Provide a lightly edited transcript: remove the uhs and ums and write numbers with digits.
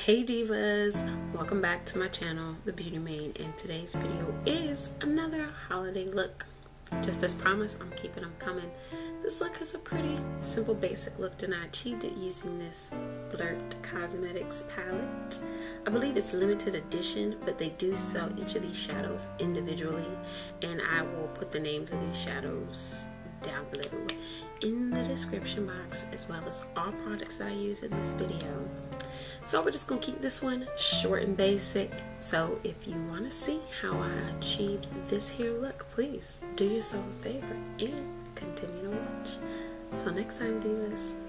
Hey divas, welcome back to my channel, The Beauty Main, and today's video is another holiday look. Just as promised, I'm keeping them coming. This look is a pretty simple basic look and I achieved it using this Flirt Cosmetics palette. I believe it's limited edition, but they do sell each of these shadows individually, and I will put the names of these shadows down below in the description box, as well as all products that I use in this video. So we're just gonna keep this one short and basic. So if you want to see how I achieved this hair look, please do yourself a favor and continue to watch. Till next time, divas.